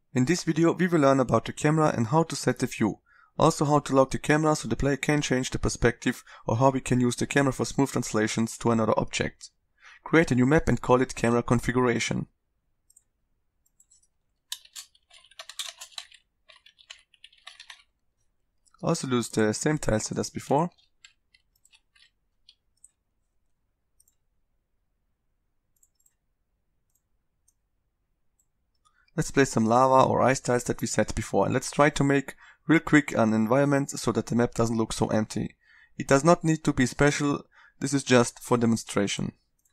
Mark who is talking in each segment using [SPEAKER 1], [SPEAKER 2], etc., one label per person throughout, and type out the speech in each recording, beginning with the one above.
[SPEAKER 1] In this video we will learn about the camera and how to set the view. Also how to lock the camera so the player can change the perspective, or how we can use the camera for smooth translations to another object. Create a new map and call it camera configuration. Also use the same tileset as before. Let's place some lava or ice tiles that we set before, and let's try to make real quick an environment so that the map doesn't look so empty. It does not need to be special, this is just for demonstration.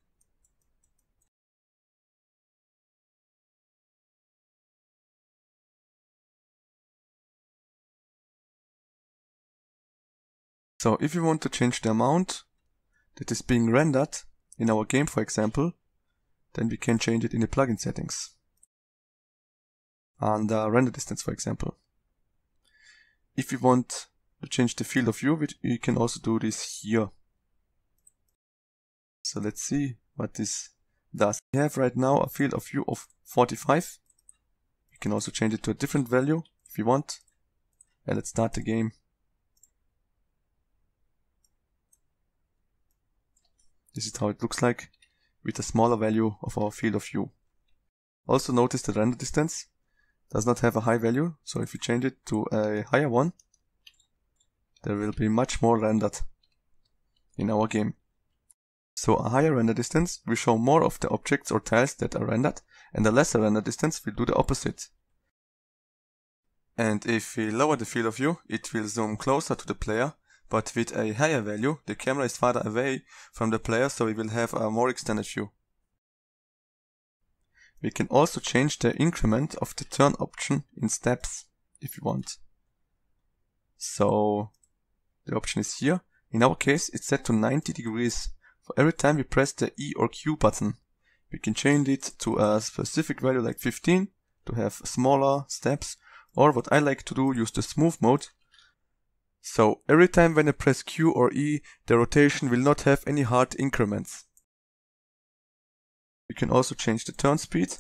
[SPEAKER 1] So if you want to change the amount that is being rendered in our game, for example, then we can change it in the plugin settings. And render distance, for example. If you want to change the field of view, we can also do this here. So let's see what this does. We have right now a field of view of 45. We can also change it to a different value if you want. And let's start the game. This is how it looks like with a smaller value of our field of view. Also notice the render distance does not have a high value, so if you change it to a higher one, there will be much more rendered in our game. So a higher render distance will show more of the objects or tiles that are rendered, and a lesser render distance will do the opposite. And if we lower the field of view, it will zoom closer to the player, but with a higher value, the camera is farther away from the player, so we will have a more extended view. We can also change the increment of the turn option in steps if you want. So the option is here. In our case it's set to 90 degrees. For every time we press the E or Q button, we can change it to a specific value like 15 to have smaller steps, or what I like to do, use the smooth mode. So every time when I press Q or E, the rotation will not have any hard increments. We can also change the turn speed.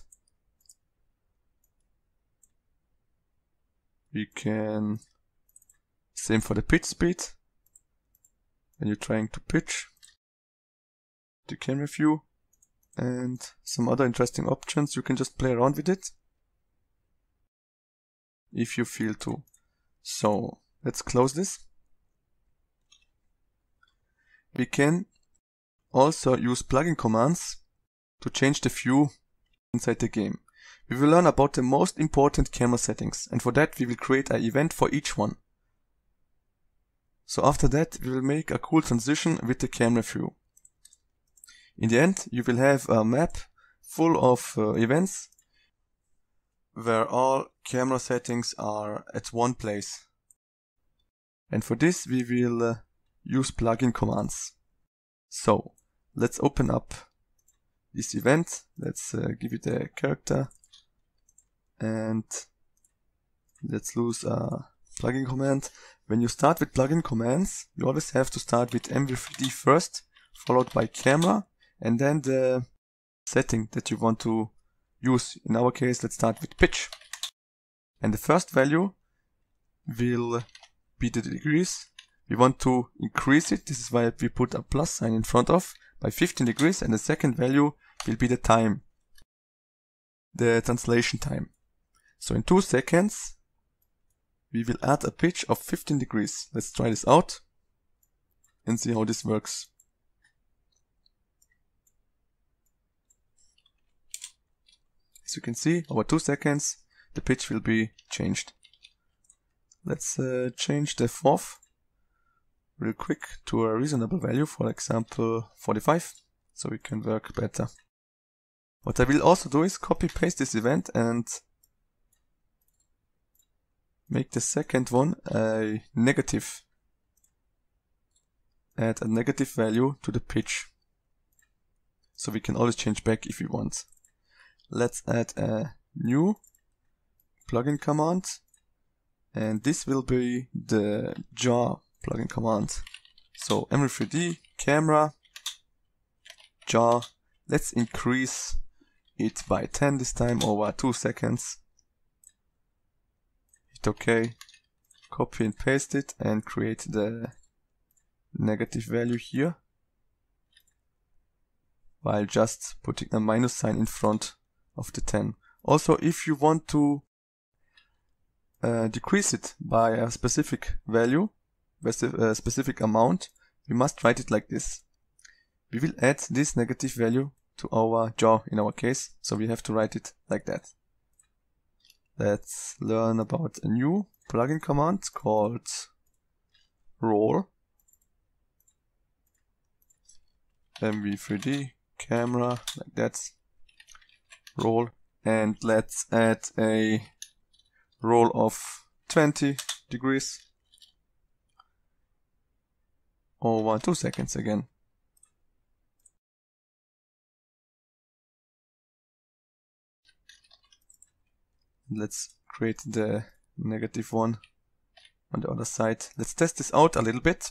[SPEAKER 1] We can, same for the pitch speed. When you're trying to pitch the camera view, and some other interesting options, you can just play around with it if you feel to. So let's close this. We can also use plugin commands to change the view inside the game. We will learn about the most important camera settings, and for that we will create an event for each one. So after that we will make a cool transition with the camera view. In the end you will have a map full of events where all camera settings are at one place. And for this we will use plugin commands. So let's open up this event. Let's give it a character, and let's use a plugin command. When you start with plugin commands, you always have to start with MV3D first, followed by camera, and then the setting that you want to use. In our case, let's start with pitch. And the first value will be the degrees. We want to increase it, this is why we put a plus sign in front of, by 15 degrees, and the second value will be the time, the translation time. So in 2 seconds we will add a pitch of 15 degrees. Let's try this out and see how this works. As you can see, over 2 seconds the pitch will be changed. Let's change the fourth real quick to a reasonable value, for example 45, so we can work better. What I will also do is copy paste this event and make the second one a negative. Add a negative value to the pitch, so we can always change back if we want. Let's add a new plugin command, and this will be the jar plugin command. So MV3D camera jar. Let's increase it by 10 this time over 2 seconds. hit OK, copy and paste it, and create the negative value here, while just putting a minus sign in front of the 10. Also, if you want to decrease it by a specific value, a specific amount, we must write it like this. We will add this negative value to our jaw in our case, so we have to write it like that. Let's learn about a new plugin command called roll. MV3D camera, like that. Roll, and let's add a roll of 20 degrees over 2 seconds again. Let's create the negative one on the other side. Let's test this out a little bit.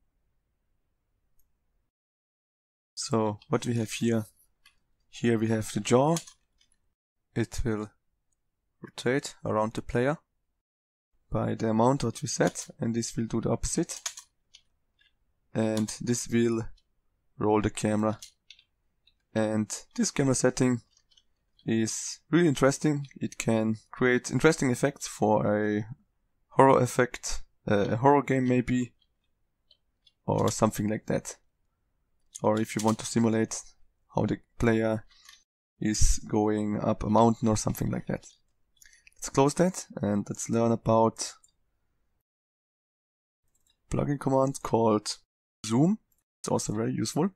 [SPEAKER 1] So what we have here we have the jaw. It will rotate around the player by the amount that we set, and this will do the opposite. And this will roll the camera. And this camera setting is really interesting. It can create interesting effects for a horror effect, a horror game maybe, or something like that. Or if you want to simulate how the player is going up a mountain or something like that. Let's close that and let's learn about plugin command called zoom. It's also very useful.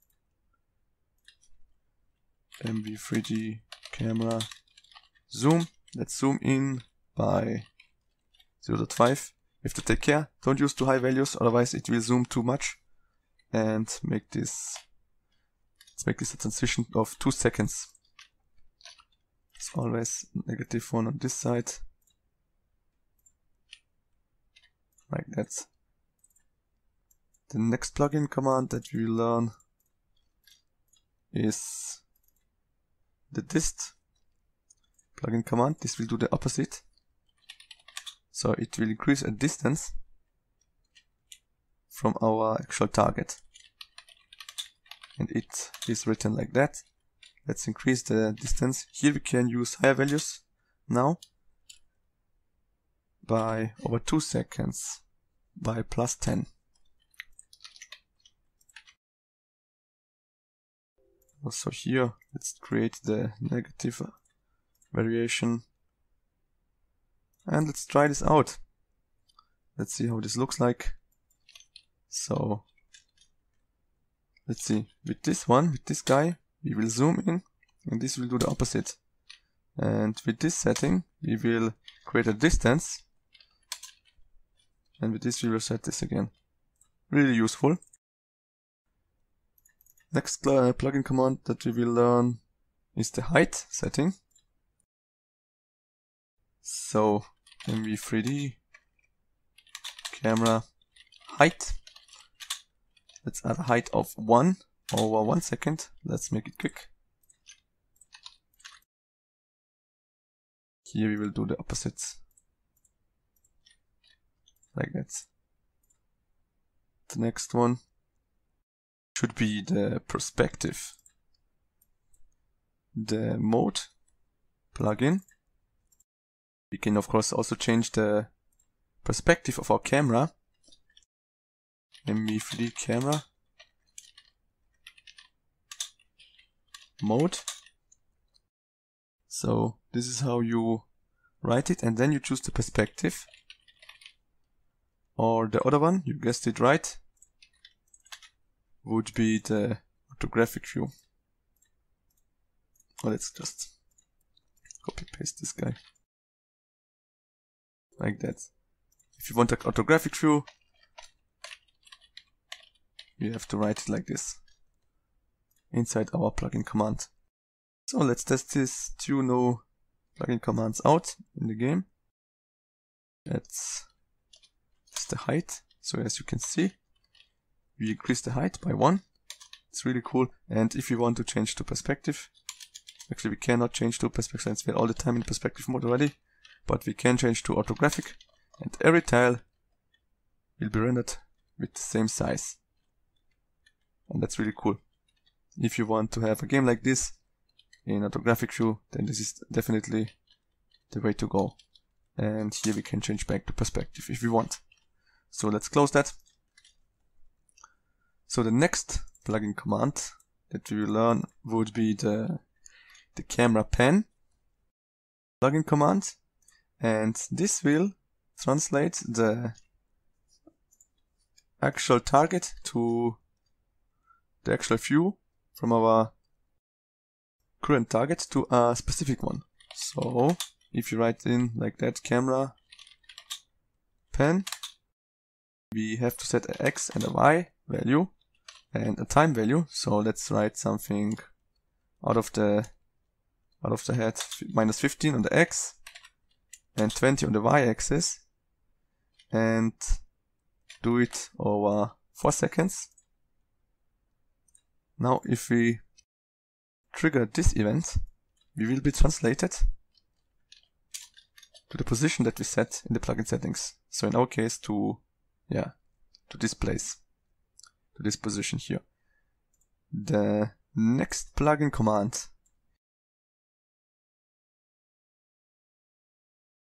[SPEAKER 1] MV3D camera zoom. Let's zoom in by 0.5. You have to take care, don't use too high values, otherwise it will zoom too much. And let's make this a transition of 2 seconds. It's always -1 on this side, like that. The next plugin command that we will learn is the dist plugin command. This will do the opposite. So it will increase a distance from our actual target. And it is written like that. Let's increase the distance. Here we can use higher values now by over 2 seconds by +10. Also here, let's create the negative variation. And let's try this out. Let's see how this looks like. So, let's see. With this guy, we will zoom in, and this will do the opposite. And with this setting, we will create a distance. And with this, we will set this again. Really useful. Next plugin command that we will learn is the height setting. So, MV3D camera height. Let's add a height of 1 over 1 second. Let's make it quick. Here we will do the opposites. Like that. The next one should be the perspective. The mode plugin. We can of course also change the perspective of our camera. MV3D camera mode. So this is how you write it, and then you choose the perspective. Or the other one, you guessed it right, would be the orthographic view. Well, let's just copy paste this guy. Like that. If you want an orthographic view, you have to write it like this inside our plugin command. So let's test these 2 new plugin commands out in the game. That's the height. So as you can see, we increase the height by 1. It's really cool. And if you want to change to perspective, actually we cannot change to perspective since we're all the time in perspective mode already. but we can change to orthographic, and every tile will be rendered with the same size. And that's really cool. If you want to have a game like this in orthographic view, then this is definitely the way to go. And here we can change back to perspective if we want. So let's close that. So the next plugin command that we will learn would be the camera pan plugin command, and this will translate the actual target to the actual view from our current target to a specific one. So if you write in like that, camera pan, we have to set an X and a Y value and a time value. So let's write something out of the head, minus 15 on the X and 20 on the Y axis, and do it over 4 seconds. Now if we trigger this event, we will be translated to the position that we set in the plugin settings. So in our case to this place, to this position here. The next plugin command